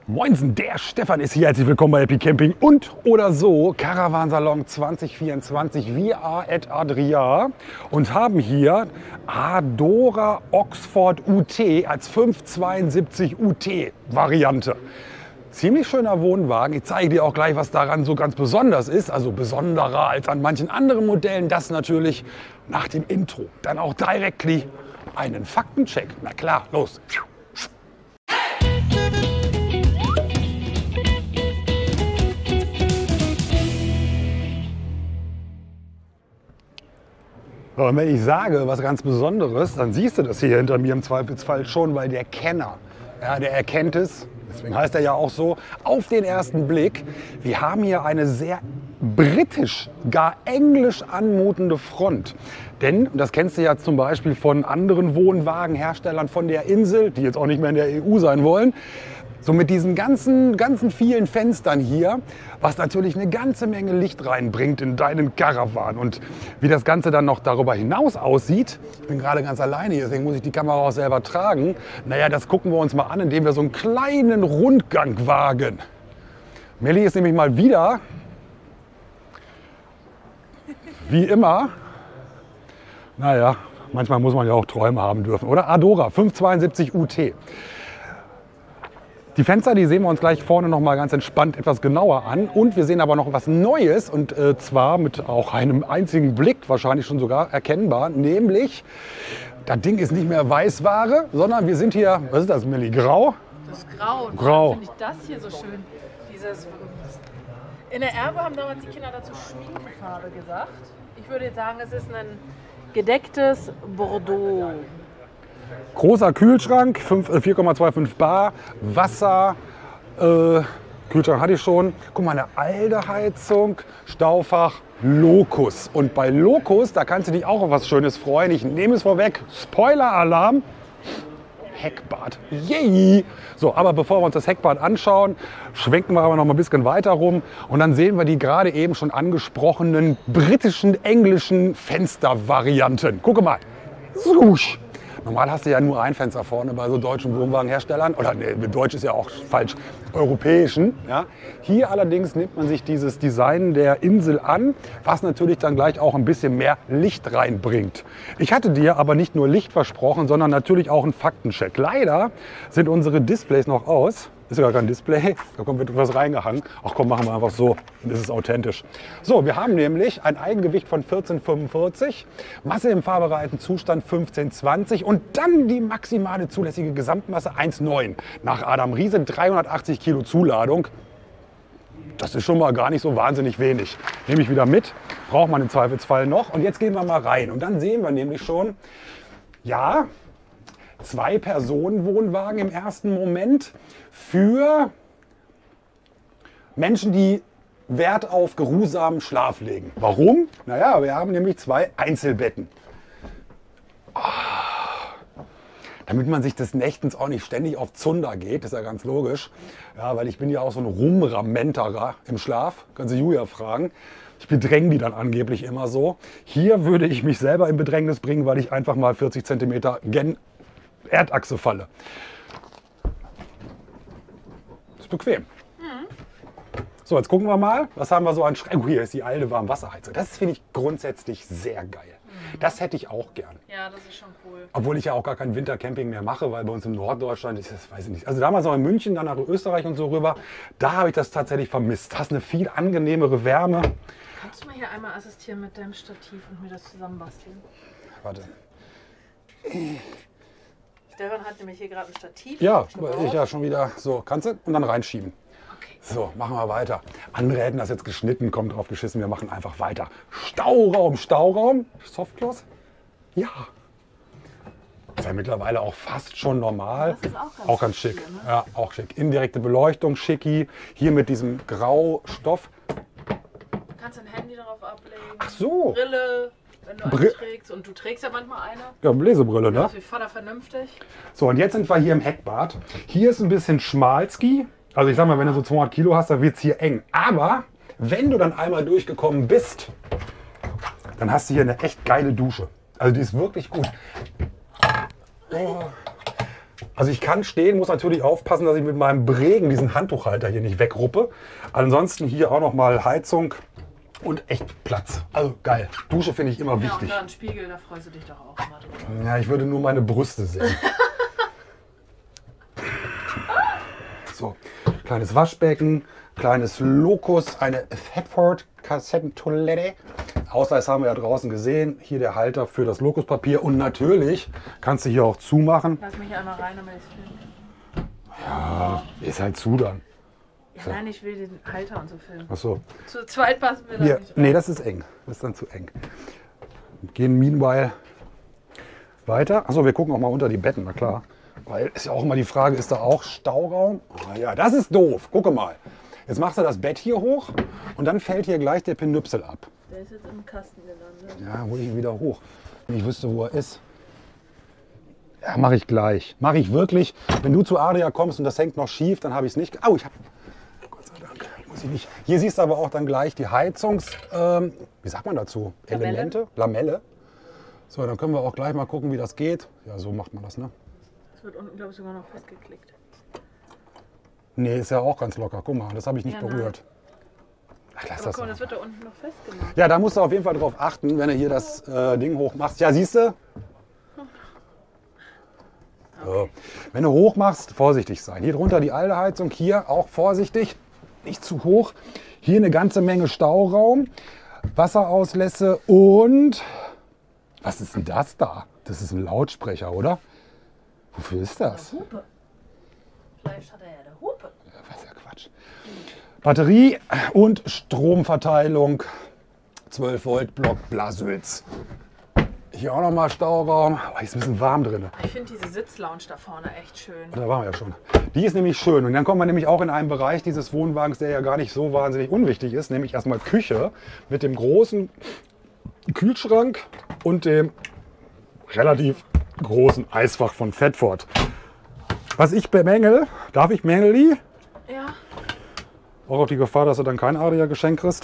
Moinsen, der Stefan ist hier. Herzlich willkommen bei Happy Camping und oder so Caravansalon 2024. Wir at Adria und haben hier Adora Oxford UT als 572 UT Variante. Ziemlich schöner Wohnwagen. Ich zeige dir auch gleich, was daran so ganz besonders ist. Also besonderer als an manchen anderen Modellen. Das natürlich nach dem Intro. Dann auch directly einen Faktencheck. Na klar, los. Und wenn ich sage, was ganz Besonderes, dann siehst du das hier hinter mir im Zweifelsfall schon, weil der Kenner, ja, der erkennt es, deswegen heißt er ja auch so, auf den ersten Blick. Wir haben hier eine sehr britisch, gar englisch anmutende Front. Denn, das kennst du ja zum Beispiel von anderen Wohnwagenherstellern von der Insel, die jetzt auch nicht mehr in der EU sein wollen, so mit diesen ganzen vielen Fenstern hier, was natürlich eine ganze Menge Licht reinbringt in deinen Caravan. Und wie das Ganze dann noch darüber hinaus aussieht, ich bin gerade ganz alleine hier, deswegen muss ich die Kamera auch selber tragen. Naja, das gucken wir uns mal an, indem wir so einen kleinen Rundgang wagen. Melli ist nämlich mal wieder, wie immer, naja, manchmal muss man ja auch Träume haben dürfen, oder? Adora 572 UT. Die Fenster, die sehen wir uns gleich vorne noch mal ganz entspannt etwas genauer an. Und wir sehen aber noch was Neues, und zwar mit auch einem einzigen Blick wahrscheinlich schon sogar erkennbar, nämlich das Ding ist nicht mehr Weißware, sondern wir sind hier, was ist das, Milli, grau? Das ist grau. Und grau. Finde ich das hier so schön. Dieses, in der Erbe haben damals die Kinder dazu Schminkfarbe gesagt. Ich würde jetzt sagen, es ist ein gedecktes Bordeaux. Großer Kühlschrank, 4,25 Bar, Wasser, Kühlschrank hatte ich schon. Guck mal, eine alte Heizung, Staufach, Locus. Und bei Locus, da kannst du dich auch auf was Schönes freuen. Ich nehme es vorweg, Spoiler-Alarm, Heckbad. Yay! So, aber bevor wir uns das Heckbad anschauen, schwenken wir aber noch mal ein bisschen weiter rum. Und dann sehen wir die gerade eben schon angesprochenen britischen, englischen Fenstervarianten. Gucke mal. Swoosh. Normal hast du ja nur ein Fenster vorne bei so deutschen Wohnwagenherstellern. Oder nee, Deutsch ist ja auch falsch, europäischen. Ja. Hier allerdings nimmt man sich dieses Design der Insel an, was natürlich dann gleich auch ein bisschen mehr Licht reinbringt. Ich hatte dir aber nicht nur Licht versprochen, sondern natürlich auch einen Faktencheck. Leider sind unsere Displays noch aus. Ist ja gar kein Display, da wird etwas reingehangen. Ach komm, machen wir einfach so, das ist authentisch. So, wir haben nämlich ein Eigengewicht von 14,45, Masse im fahrbereiten Zustand 15,20 und dann die maximale zulässige Gesamtmasse 1,9. Nach Adam Riese 380 Kilo Zuladung. Das ist schon mal gar nicht so wahnsinnig wenig. Nehme ich wieder mit, braucht man im Zweifelsfall noch. Und jetzt gehen wir mal rein und dann sehen wir nämlich schon, ja, 2-Personen-Wohnwagen im ersten Moment für Menschen, die Wert auf geruhsamen Schlaf legen. Warum? Naja, wir haben nämlich 2 Einzelbetten. Damit man sich des Nächtens auch nicht ständig auf Zunder geht, ist ja ganz logisch. Ja, weil ich bin ja auch so ein Rumramenterer im Schlaf. Kannst du Julia fragen. Ich bedränge die dann angeblich immer so. Hier würde ich mich selber in Bedrängnis bringen, weil ich einfach mal 40 cm gen Erdachse falle. Ist bequem. So, jetzt gucken wir mal, was haben wir so an Schrank. Oh, hier ist die alte Warmwasserheizung. Das finde ich grundsätzlich sehr geil. Das hätte ich auch gern. Ja, das ist schon cool. Obwohl ich ja auch gar kein Wintercamping mehr mache, weil bei uns in Norddeutschland ist das, weiß ich nicht. Also damals noch in München, dann nach Österreich und so rüber, da habe ich das tatsächlich vermisst. Hast eine viel angenehmere Wärme. Kannst du mal hier einmal assistieren mit deinem Stativ und mir das zusammenbasteln? Warte. Stefan hat nämlich hier gerade ein Stativ. Ja, ich ja schon wieder. So, kannst du? Und dann reinschieben. Okay. So, machen wir weiter. Andere hätten das jetzt geschnitten, kommt drauf geschissen, wir machen einfach weiter. Stauraum, Stauraum, Softclose? Ja. Ist ja mittlerweile auch fast schon normal. Das ist auch ganz schick. Hier, ne? Ja, auch schick. Indirekte Beleuchtung, schicki. Hier mit diesem Graustoff. Du kannst dein Handy darauf ablegen. Ach so. Brille, wenn du eine trägst. Und du trägst ja manchmal eine. Ja, Lesebrille, ne? Das ist wie Vater vernünftig. So, und jetzt sind wir hier im Heckbad. Hier ist ein bisschen Schmalski. Also ich sag mal, wenn du so 200 Kilo hast, dann wird es hier eng. Aber wenn du dann einmal durchgekommen bist, dann hast du hier eine echt geile Dusche. Also die ist wirklich gut. Oh. Also ich kann stehen, muss natürlich aufpassen, dass ich mit meinem Bregen diesen Handtuchhalter hier nicht wegruppe. Ansonsten hier auch noch mal Heizung und echt Platz. Also geil. Dusche finde ich immer Ja, wichtig. und da ein Spiegel, da freust du dich doch auch immer drüber. Ja, ich würde nur meine Brüste sehen. So, kleines Waschbecken, kleines Locus, eine Thetford Kassettentoilette. Ausweis haben wir ja draußen gesehen. Hier der Halter für das Locuspapier. Und natürlich kannst du hier auch zumachen. Lass mich einmal rein, damit ich es filme. Ja, ist halt zu dann. Ja, nein, ich will den Halter und so filmen. Ach so. Zu zweit passen wir da Hier, nicht rein. nee, das ist eng. Das ist dann zu eng. Gehen meanwhile weiter. Achso, wir gucken auch mal unter die Betten, na klar. Weil ist ja auch immer die Frage, ist da auch Stauraum? Ah, ja, das ist doof. Gucke mal. Jetzt machst du das Bett hier hoch und dann fällt hier gleich der Pinüpsel ab. Der ist jetzt im Kasten gelandet. Ja, hole ich ihn wieder hoch. Wenn ich wüsste, wo er ist. Ja, mache ich gleich. Mache ich wirklich. Wenn du zu Adria kommst und das hängt noch schief, dann habe ich es nicht. Au, ich habe. Gott sei Dank. Muss ich nicht. Hier siehst du aber auch dann gleich die wie sagt man dazu? Lamelle. Elemente? Lamelle. So, dann können wir auch gleich mal gucken, wie das geht. Ja, so macht man das, ne? Das wird unten, glaube ich, sogar noch festgeklickt. Nee, ist ja auch ganz locker. Guck mal, das habe ich nicht Ja, berührt. Ach, lass Aber das guck mal, mal. das wird da unten noch festgemacht. Ja, da musst du auf jeden Fall drauf achten, wenn du hier das Ding hoch machst. Ja, siehst du? So. Wenn du hoch machst, vorsichtig sein. Hier drunter die alte Heizung, hier auch vorsichtig, nicht zu hoch. Hier eine ganze Menge Stauraum, Wasserauslässe und was ist denn das da? Das ist ein Lautsprecher, oder? Wofür ist das? Hupe. Vielleicht hat er ja eine Hupe. Ja, was ja Quatsch. Batterie und Stromverteilung, 12 Volt Block Blasülz. Hier auch nochmal Stauraum. Oh, hier ist ein bisschen warm drin. Ich finde diese Sitzlounge da vorne echt schön. Da waren wir ja schon. Die ist nämlich schön. Und dann kommen wir nämlich auch in einen Bereich dieses Wohnwagens, der ja gar nicht so wahnsinnig unwichtig ist, nämlich erstmal Küche mit dem großen Kühlschrank und dem relativ großen Eisfach von Thetford. Was ich bemängel, darf ich Mängeli? Ja. Auch auf die Gefahr, dass du dann kein Aria-Geschenk kriegst.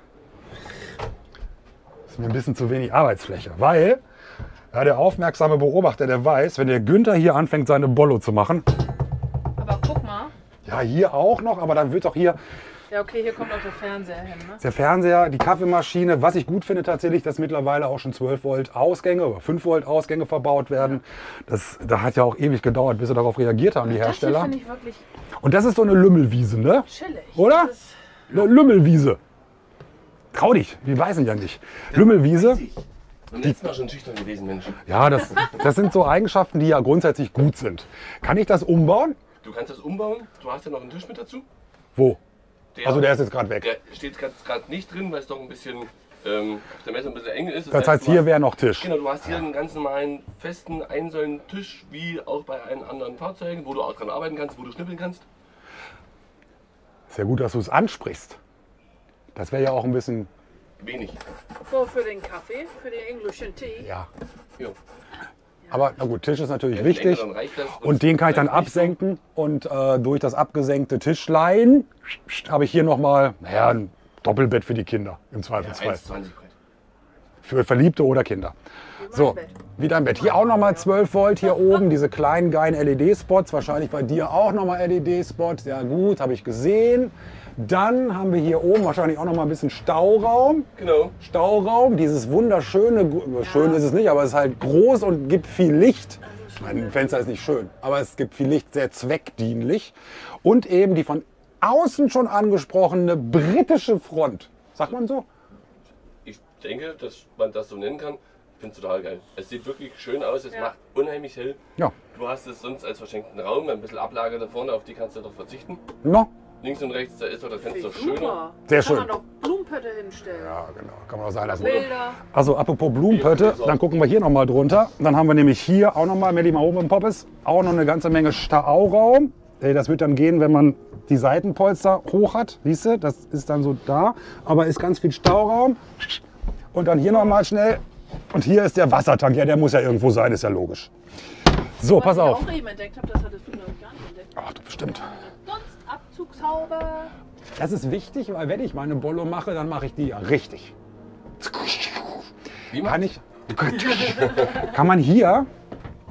Das ist mir ein bisschen zu wenig Arbeitsfläche, weil ja, der aufmerksame Beobachter, der weiß, wenn der Günther hier anfängt, seine Bollo zu machen, Aber guck mal. ja, hier auch noch, aber dann wird doch hier Ja, okay, hier kommt auch der Fernseher hin, ne? der Fernseher, die Kaffeemaschine. Was ich gut finde tatsächlich, dass mittlerweile auch schon 12 Volt Ausgänge oder 5 Volt Ausgänge verbaut werden. Da hat ja auch ewig gedauert, bis sie darauf reagiert haben, die Das hier Hersteller. finde ich wirklich Und das ist so eine Lümmelwiese, ne? chillig. Oder? Das ist, Eine Lümmelwiese. Trau dich, wir weißen ja nicht. Lümmelwiese, Beim letzten Mal schon schüchtern gewesen, Mensch. ja, das sind so Eigenschaften, die ja grundsätzlich gut sind. Kann ich das umbauen? Du kannst das umbauen. Du hast ja noch einen Tisch mit dazu. Wo? Also der ist jetzt gerade Der weg. steht gerade nicht drin, weil es doch ein bisschen auf der Messe ein bisschen eng ist. Das heißt, hier wäre noch Tisch. Genau, du hast hier einen ganz normalen festen Einsäulen-Tisch, wie auch bei allen anderen Fahrzeugen, wo du auch dran arbeiten kannst, wo du schnippeln kannst. Sehr gut, dass du es ansprichst. Das wäre ja auch ein bisschen, Wenig. so für den Kaffee, für den englischen Tee. ja. Ja. Aber na gut, Tisch ist natürlich Wenn ich denke, wichtig. dann reicht das. Und den kann ich dann bleibt nicht so. absenken und durch das abgesenkte Tischlein habe ich hier nochmal ein Doppelbett für die Kinder im Ja, Zweifelsfall. 1,20 Brett. Für Verliebte oder Kinder. So, Bett. wie dein Bett. Hier auch nochmal 12 Volt hier oben, diese kleinen geilen LED-Spots. Wahrscheinlich bei dir auch nochmal LED-Spots. Ja gut, habe ich gesehen. Dann haben wir hier oben wahrscheinlich auch nochmal ein bisschen Stauraum. Genau. Stauraum, dieses wunderschöne, schön ist es nicht, aber es ist halt groß und gibt viel Licht. Mein Fenster ist nicht schön, aber es gibt viel Licht, sehr zweckdienlich. Und eben die von außen schon angesprochene britische Front. Sagt man so? Ich denke, dass man das so nennen kann. Ich finde es total geil. Es sieht wirklich schön aus, es Ja. macht unheimlich hell. Ja. Du hast es sonst als verschenkten Raum, ein bisschen Ablage da vorne, auf die kannst du doch verzichten. No? Links und rechts, da ist doch das Fenster Super. schöner. Sehr Kann schön. man doch Blumenpötte hinstellen. Ja, genau. Kann man auch sein lassen. Bilder. Also apropos Blumenpötte, dann gucken wir hier nochmal drunter. Dann haben wir nämlich hier auch nochmal, Melli mal oben im Poppes, auch noch eine ganze Menge Stauraum. Das wird dann gehen, wenn man die Seitenpolster hoch hat. Siehst du, das ist dann so da. Aber ist ganz viel Stauraum. Und dann hier nochmal schnell. Und hier ist der Wassertank. Ja, der muss ja irgendwo sein, ist ja logisch. So, pass Was auf. ich auch eben entdeckt habe, das hattest du, glaube ich, gar nicht entdeckt. Ach, du bestimmt. Dunstabzugshaube. Das ist wichtig, weil wenn ich meine Bollo mache, dann mache ich die ja richtig. Wie Kann ich? Kann man hier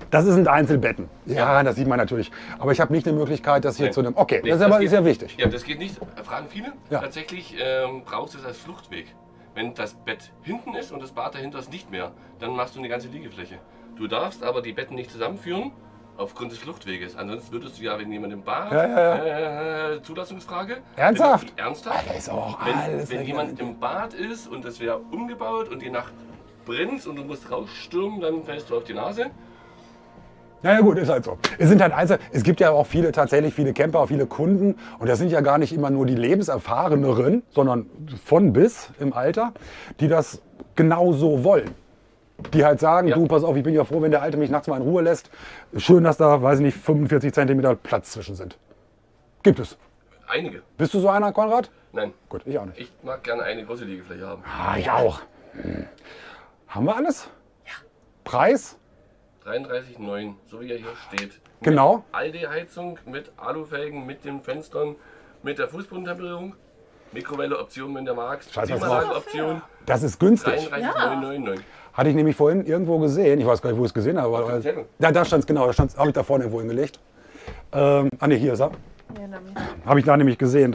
Das sind Einzelbetten. Ja, das sieht man natürlich. Aber ich habe nicht eine Möglichkeit, das hier Nee. zu einem... Okay, Nee, das ist aber geht- ist ja wichtig. Ja, das geht nicht. Fragen viele. Ja. Tatsächlich brauchst du es als Fluchtweg. Wenn das Bett hinten ist und das Bad dahinter ist nicht mehr, dann machst du eine ganze Liegefläche. Du darfst aber die Betten nicht zusammenführen aufgrund des Fluchtweges. Ansonsten würdest du ja, wenn jemand im Bad, Zulassungsfrage. Ernsthaft? Ernsthaft? Alter, ist auch Wenn, alles wenn jemand reglementiert. im Bad ist und das wäre umgebaut und die Nacht brennt und du musst rausstürmen, dann fällst du auf die Nase. Naja gut, ist halt so. Es sind halt es gibt ja auch tatsächlich viele Camper, viele Kunden und das sind ja gar nicht immer nur die Lebenserfahreneren, sondern von bis im Alter, die das genau so wollen. Die halt sagen, Ja. du pass auf, ich bin ja froh, wenn der Alte mich nachts mal in Ruhe lässt. Schön, dass da, weiß ich nicht, 45 Zentimeter Platz zwischen sind. Gibt es. Einige. Bist du so einer, Konrad? Nein, Gut, ich auch nicht. ich mag gerne eine große Liegefläche haben. Ah, ich auch. Haben wir alles? Ja. Preis? 33,9, so wie er hier steht. Genau. Mit Aldi-Heizung, mit Alufelgen, mit den Fenstern, mit der Fußbodentemperatur, Mikrowelle-Option, wenn der magst, Scheiß was Klimaanlage-Option, Das ist günstig. 33,999. Hatte ich nämlich vorhin irgendwo gesehen. Ich weiß gar nicht, wo ich es gesehen habe. Auf Aber, dem Zettel. ja, da stand es genau. Da habe ich da vorne irgendwo hingelegt. Ne, hier ist er. Ja, dann- Habe ich da nämlich gesehen.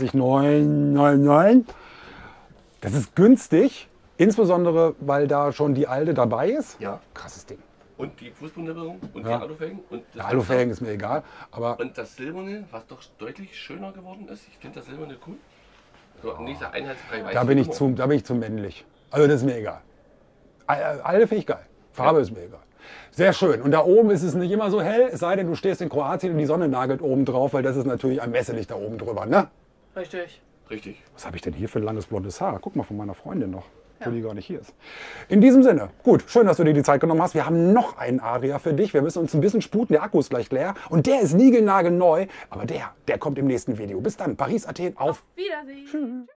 33,999. Das ist günstig. Insbesondere, weil da schon die alte dabei ist. Ja. Krasses Ding. Und die Fußbodentemperatur und Ja. die Alufelgen. Und das Der Alufelgen ist mir egal. Aber Und das Silberne, was doch deutlich schöner geworden ist. Ich finde das Silberne cool. So, nicht der Einheitsbrei weiß da bin ich immer. zu männlich. Also das ist mir egal. Alte finde ich geil. Farbe ist mir egal. Sehr schön. Und da oben ist es nicht immer so hell, es sei denn, du stehst in Kroatien und die Sonne nagelt oben drauf, weil das ist natürlich ein Messerlicht da oben drüber. Ne? Richtig. Richtig. Was habe ich denn hier für ein langes blondes Haar? Guck mal von meiner Freundin noch, wo die gar nicht hier ist. In diesem Sinne, gut, schön, dass du dir die Zeit genommen hast. Wir haben noch einen Aria für dich. Wir müssen uns ein bisschen sputen, der Akku ist gleich leer. Und der ist niegelnagelneu, aber der kommt im nächsten Video. Bis dann, Paris, Athen, auf Wiedersehen.